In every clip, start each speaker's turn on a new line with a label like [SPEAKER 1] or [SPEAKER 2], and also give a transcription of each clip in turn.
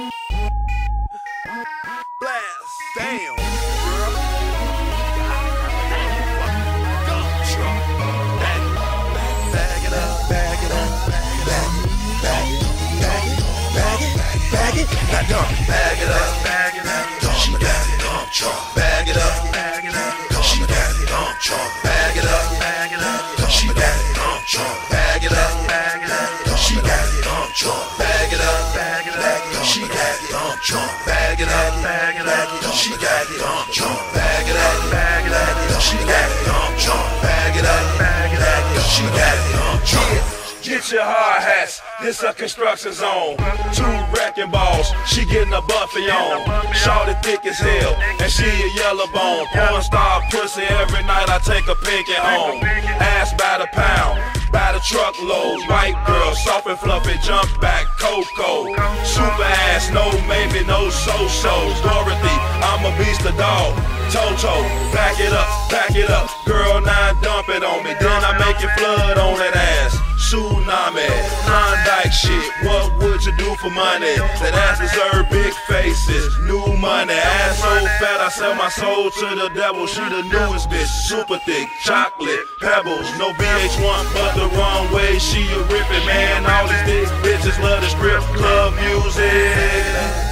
[SPEAKER 1] Blast, damn, girl. Bag it up, bag it up, bag it. Now dump, bag it up, bag it up. She got it, dump truck. Bag it up, bag it up. She got it, dump truck. Bag it up, bag it up. She got it, dump truck. Bag it up, bag it up. She got it, dump truck. Bag it up, bag it up. She got it, dump truck. Bag it up, bag it up. She got it, dump truck. Bag it up, bag it up. She got it, dump truck. Bag it up, bag it up. She got it, dump truck. Get your hard hats, this a construction zone. 2 wrecking balls, she getting a buffy on. Shorty thick as hell, and she a yellow bone. Porn star pussy, every night I take a pinky home. Ass by the pound, by the truckload. White girl, soft and fluffy, jump back, Coco. Super ass, no maybe, no so-so. Dorothy, I'm a beast of dog. Toto, back it up, girl, now dump it on me. Then I make it flood on that ass. Tsunami, Klondike shit, what would you do for money? That ass deserve big faces, new money. Ass so fat, I sell my soul to the devil. She the newest bitch, super thick, chocolate, pebbles. No VH1, but the wrong way, she a rippin', man. All these big bitches love the strip club music.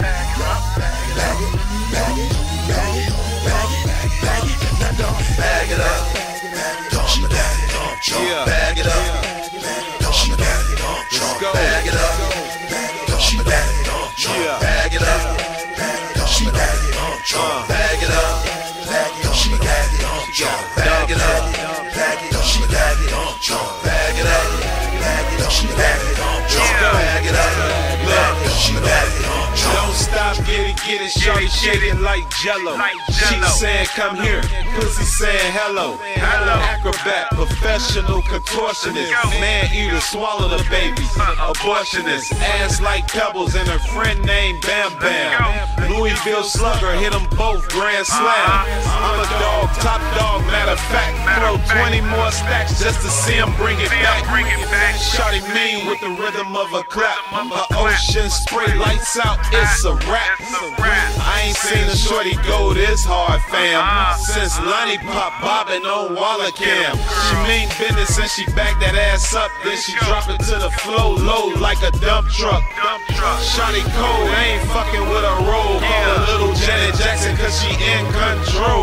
[SPEAKER 1] Bag it up, she got it, dump truck. Bag it up, she got it, dump truck. Bag it up, she got it, dump truck. Bag it up, she got it, dump truck. Bag it up, she got it, dump truck. Bag it up, she got it, dump truck. Bag it up, she got it, dump truck. Bag it up, she got it, dump truck.
[SPEAKER 2] Don't stop, get it, shorty shaking like jello. She saying come here, pussy saying hello. Acrobat, professional contortionist, man eater, swallow the baby, abortionist. Ass like pebbles and her friend named Bam Bam. Louisville slugger, hit them both grand slam. I'm a dog, top dog, matter of fact. Throw 20 more stacks just to see him bring it back. Shorty mean with the rhythm of a clap. Her ocean spray lights out, it's a wrap. I ain't seen a shorty go this hard, fam, since Lonnie Pop bobbing on Walla Cam. She mean business and she back that ass up, then she drop it to the flow low like a dump truck. Shorty cold, I ain't fucking with a roll. Call her little Janet Jackson cause she in control.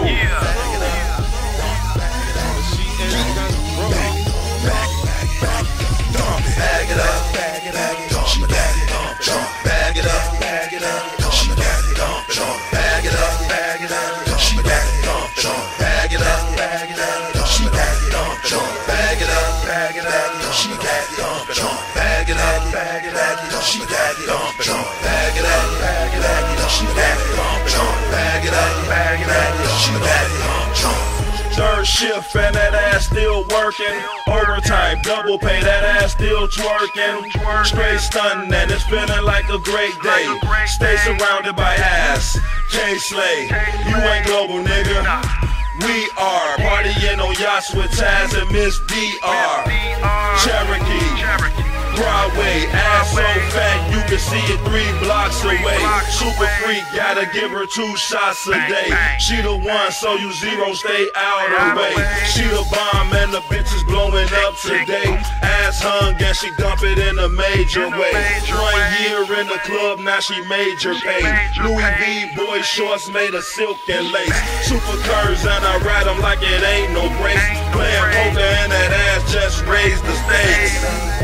[SPEAKER 1] Bag it up, she got it, dump truck. Bag it up, she got it, dump truck. Bag it up, she got it, dump truck. Bag it up, she got it, dump truck. Bag it up, she got it, dump truck. Bag it up, she got it, dump truck. Bag it up, she got it, dump truck. Bag it up, she got it, dump truck. Third shift and that ass still working. Overtime, double pay, that ass still twerking. Straight stunting and it's feeling like a great day. Stay surrounded by ass. K-Slay, you ain't global, nigga. We are partying on yachts with Taz and Miss DR. Cherokee, Broadway, ass so fat you can see it 3 blocks away. Super freak, gotta give her 2 shots a day. She the one, so you zero, stay out of the way. She the bomb and the bitch is blowing up today. Ass hung and she dump it in a major way. 1 year in the club, now she major pay. Louis V boy shorts made of silk and lace. Super curves and I ride them like it ain't no break. Playing poker and that ass just raised the stakes.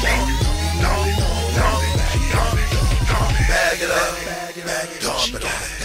[SPEAKER 1] Bag it up, dump it on.